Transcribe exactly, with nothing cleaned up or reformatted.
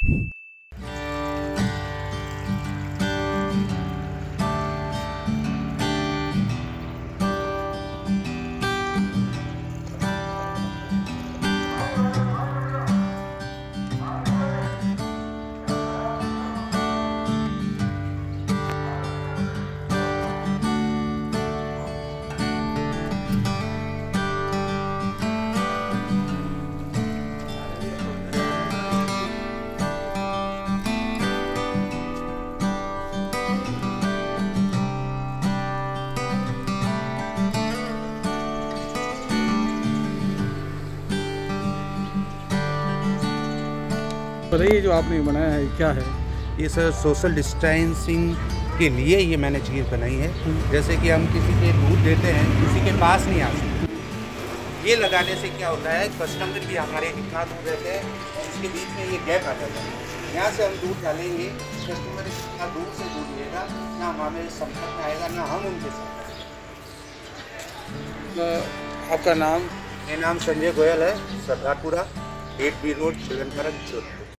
बताइए, जो आपने बनाया है क्या है? ये सर सोशल डिस्टेंसिंग के लिए ये मैंने चीज़ बनाई है। जैसे कि हम किसी के दूध देते हैं, किसी के पास नहीं आ सकते। ये लगाने से क्या होता है, कस्टमर भी हमारे इतना दूर रहते हैं, इसके बीच में ये गैप आ जाता है। यहाँ से हम दूध डालेंगे, कस्टमर इतना दूर से दूध लेगा, ना हमारे संपर्क में आएगा, ना हम उनके साथ। तो आपका नाम? मेरा नाम संजय गोयल है, Sardarpura, eight B road, Jodhpur.